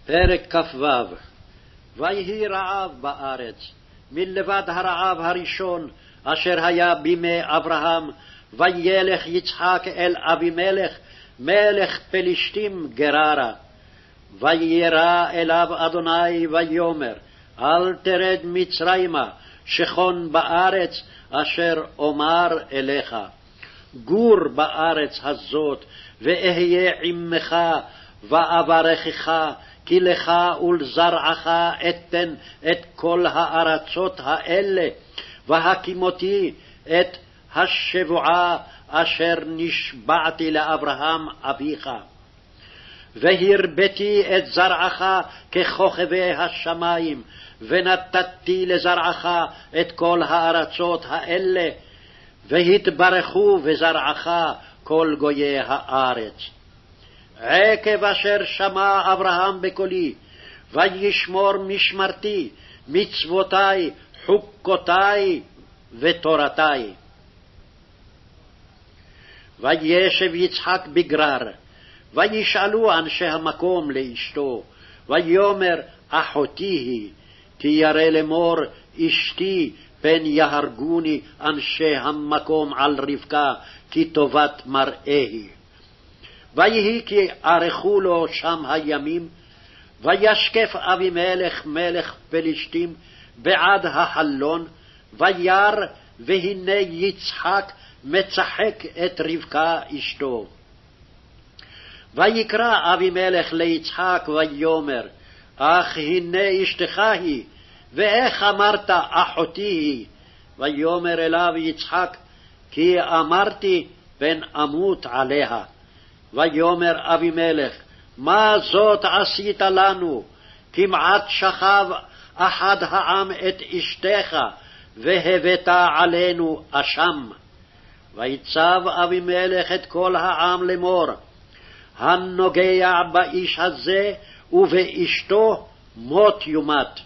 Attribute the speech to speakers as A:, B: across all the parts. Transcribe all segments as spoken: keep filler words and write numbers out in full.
A: פרק כ"ו. ויהי רעב בארץ, מלבד הרעב הראשון אשר היה בימי אברהם, וילך יצחק אל אבימלך מלך פלישתים גררה. וירא אליו אדוני ויאמר, אל תרד מצרימה, שכון בארץ אשר אומר אליך. גור בארץ הזאת, ואהיה עמך, ואברכך, כי לך ולזרעך אתן את כל הארצות האלה, והקימותי את השבועה אשר נשבעתי לאברהם אביך. והרביתי את זרעך ככוכבי השמיים, ונתתי לזרעך את כל הארצות האלה, והתברכו בזרעך כל גויי הארץ. עקב אשר שמע אברהם בקולי, וישמור משמרתי, מצוותי, חוקותי ותורתי. וישב יצחק בגרר, וישאלו אנשי המקום לאשתו, ויאמר, אחותי היא, כי ירא לאמור, אשתי, פן יהרגוני אנשי המקום על רבקה, כי טובת מראה היא. ויהי כי ערכו לו שם הימים, וישקף אבימלך מלך פלישתים בעד החלון, וירא, והנה יצחק מצחק את רבקה אשתו. ויקרא אבימלך ליצחק ויאמר, אך הנה אשתך היא, ואיך אמרת אחותי היא? ויאמר אליו יצחק, כי אמרתי פן אמות עליה. ויאמר אבימלך, מה זאת עשית לנו? כמעט שכב אחד העם את אשתך, והבאת עלינו אשם. ויצב אבימלך את כל העם לאמור, הנוגע באיש הזה ובאשתו מות יומת.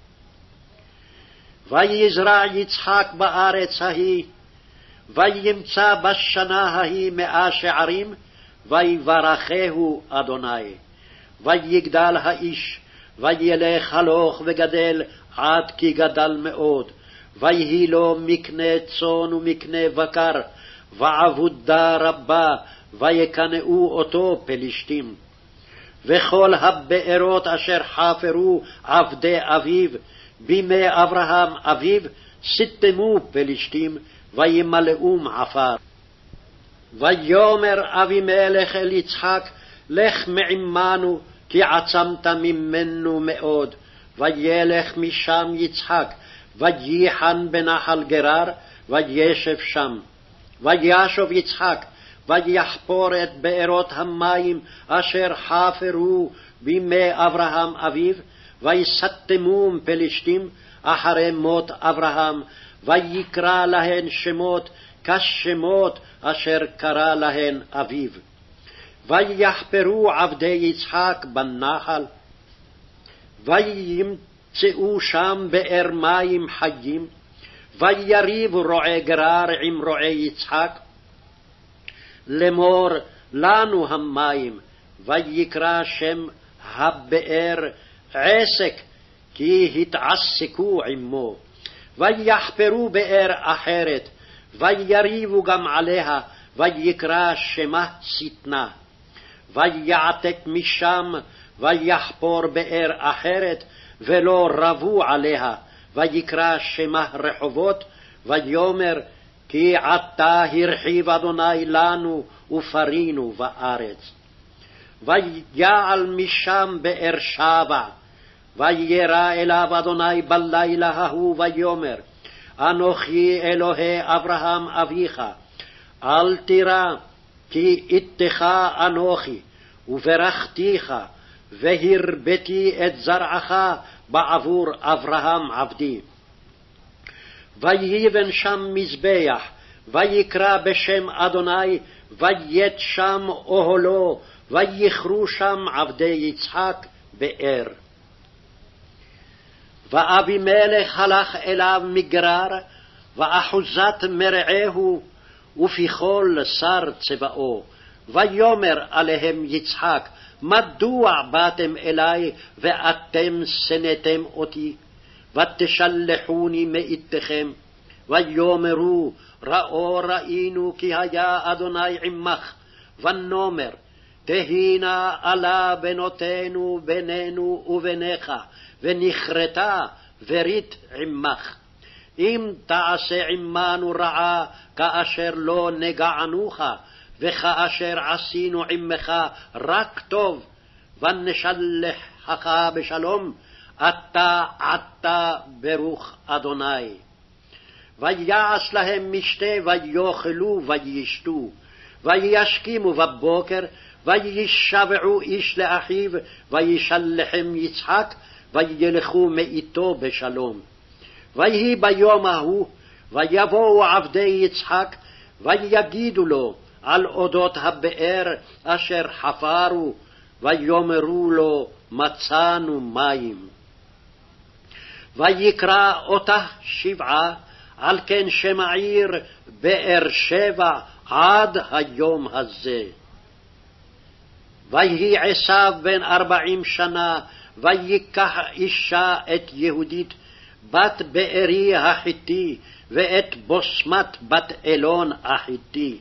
A: ויזרע יצחק בארץ ההיא, וימצא בשנה ההיא מאה שערים, ויברכהו אדוני. ויגדל האיש, וילך הלוך וגדל עד כי גדל מאוד, ויהי לו מקנה צאן ומקנה בקר, ועבודה רבה, ויקנאו אותו פלישתים. וכל הבארות אשר חפרו עבדי אביו בימי אברהם אביו, סתמו פלישתים, וימלאום עפר. ויאמר אבימלך אל יצחק, לך מעמנו, כי עצמת ממנו מאוד. וילך משם יצחק, וייחן בנחל גרר, וישב שם. וישוב יצחק, ויחפור את בארות המים אשר חפרו בימי אברהם אביו, ויסתמום פלישתים אחרי מות אברהם, ויקרא להן שמות כשמות אשר קרא להן אביו. ויחפרו עבדי יצחק בנחל, וימצאו שם באר מים חיים, ויריבו רועי גרר עם רועי יצחק, לאמור לנו המים. ויקרא שם הבאר עסק, כי התעסקו עמו. ויחפרו באר אחרת, ויריבו גם עליה, ויקרא שמה שטנה. ויעתק משם, ויחפור באר אחרת, ולא רבו עליה, ויקרא שמה רחובות, ויאמר, כי עתה הרחיב אדוני לנו ופרינו בארץ. ויעל משם באר שבע, וירא אליו אדוני בלילה ההוא, ויאמר, אנוכי אלוהי אברהם אביך, אל תירא, כי איתך אנוכי, וברכתיך, והרביתי את זרעך בעבור אברהם עבדי. ויבן שם מזבח, ויקרא בשם אדוני, וית שם אוהלו, ויכרו שם עבדי יצחק באר. ואבימלך הלך אליו מגרר, ואחוזת מרעהו, ופיכול שר צבאו. ויאמר עליהם יצחק, מדוע באתם אלי ואתם שנאתם אותי? ותשלחוני מאיתכם, ויאמרו ראו ראינו כי היה אדוני עמך, ונאמר תהי נא עלה בנותינו בינינו וביניך, ונכרתה ברית עמך. אם תעשה עמנו רעה כאשר לא נגענוך, וכאשר עשינו עמך רק טוב, ונשלחך בשלום, אתה עתה ברוך אדוני. ויעש להם משתה ויאכלו וישתו, וישכימו בבוקר, וישבעו איש לאחיו, וישלחם יצחק, וילכו מאיתו בשלום. ויהי ביום ההוא, ויבואו עבדי יצחק, ויגידו לו על אודות הבאר אשר חפרו, ויאמרו לו מצאנו מים. ויקרא אותה שבעה, על כן שם העיר באר שבע עד היום הזה. ויהי עשיו בן ארבעים שנה, ויקח אישה את יהודית, בת בארי החיתי, ואת בוסמת בת אלון החיתי.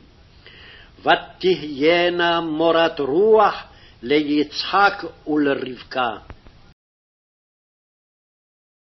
A: ותהיינה מורת רוח ליצחק ולרבקה.